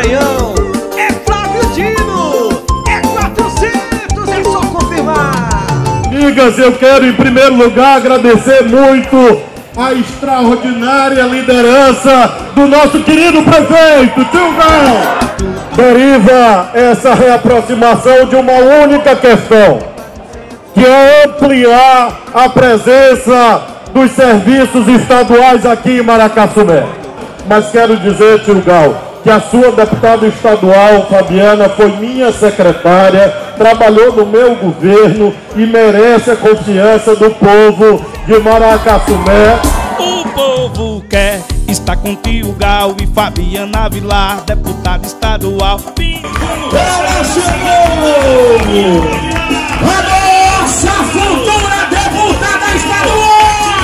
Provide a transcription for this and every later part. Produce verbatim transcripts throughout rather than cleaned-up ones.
Maranhão. É Flávio Dino, é quatrocentos, é só confirmar. Amigas, eu quero em primeiro lugar agradecer muito a extraordinária liderança do nosso querido prefeito, Tio Gal. Deriva essa reaproximação de uma única questão, que é ampliar a presença dos serviços estaduais aqui em Maracassumé. Mas quero dizer, Tio Gal, que a sua deputada estadual, Fabiana, foi minha secretária, trabalhou no meu governo e merece a confiança do povo de Maracassumé. O povo quer estar com Tio Gal e Fabiana Vilar, deputada estadual. Ela chegou! A nossa futura deputada estadual!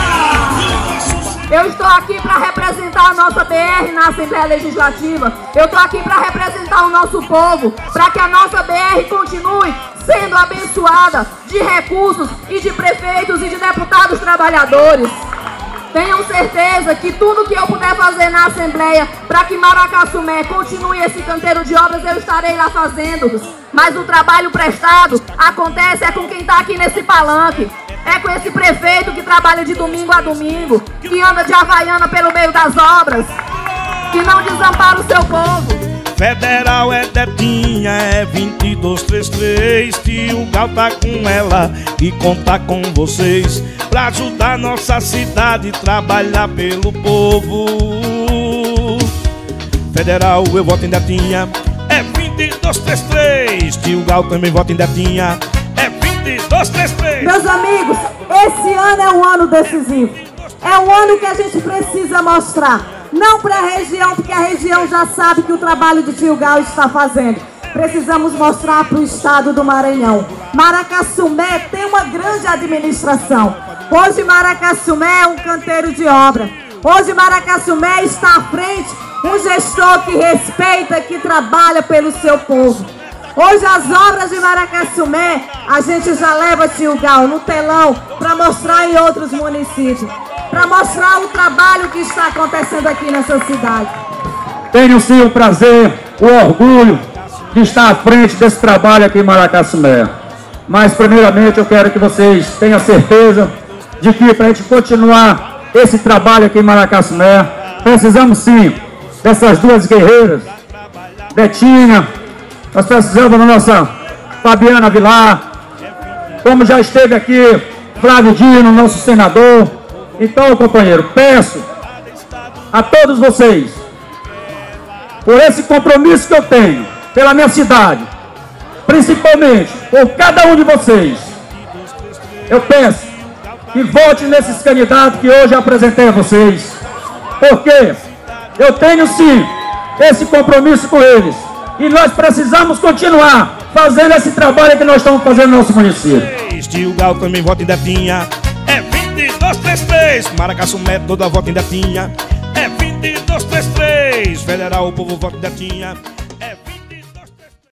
Eu estou aqui para representar a nossa B R na Assembleia Legislativa. Eu estou aqui para representar o nosso povo, para que a nossa B R continue sendo abençoada de recursos e de prefeitos e de deputados trabalhadores. Tenham certeza que tudo que eu puder fazer na Assembleia para que Maracassumé continue esse canteiro de obras, eu estarei lá fazendo. Mas o trabalho prestado acontece é com quem está aqui nesse palanque. É com esse prefeito que trabalha de domingo a domingo, que anda de havaiana pelo meio das obras, que não desampara o seu povo. Federal é Detinha, é vinte e dois trinta e três. Tio Gal tá com ela e contar com vocês pra ajudar nossa cidade, trabalhar pelo povo. Federal, eu voto em Detinha, é vinte e dois trinta e três. Tio Gal também vota em Detinha, é vinte e dois trinta e três. Meus amigos, esse ano é um ano decisivo. É um ano que a gente precisa mostrar, não para a região, porque a região já sabe que o trabalho de Tio Gal está fazendo. Precisamos mostrar para o estado do Maranhão. Maracassumé tem uma grande administração. Hoje Maracassumé é um canteiro de obra. Hoje Maracassumé está à frente um gestor que respeita, que trabalha pelo seu povo. Hoje as obras de Maracassumé, a gente já leva Tio Gal no telão para mostrar em outros municípios, para mostrar o trabalho que está acontecendo aqui nessa cidade. Tenho sim o prazer, o orgulho de estar à frente desse trabalho aqui em Maracassumé. Mas primeiramente eu quero que vocês tenham certeza de que para a gente continuar esse trabalho aqui em Maracassumé, precisamos sim dessas duas guerreiras, Detinha. Nós precisamos da nossa Fabiana Vilar, como já esteve aqui Flávio Dino, nosso senador. Então, companheiro, peço a todos vocês, por esse compromisso que eu tenho, pela minha cidade, principalmente por cada um de vocês, eu peço que vote nesses candidatos que hoje apresentei a vocês, porque eu tenho sim esse compromisso com eles. E nós precisamos continuar fazendo esse trabalho que nós estamos fazendo no nosso município. Tio Gal também vota em Detinha, é vinte e dois trinta e três. Maracassumé toda vota em Detinha, é vinte e dois trinta e três. Federal, o povo vota em Detinha.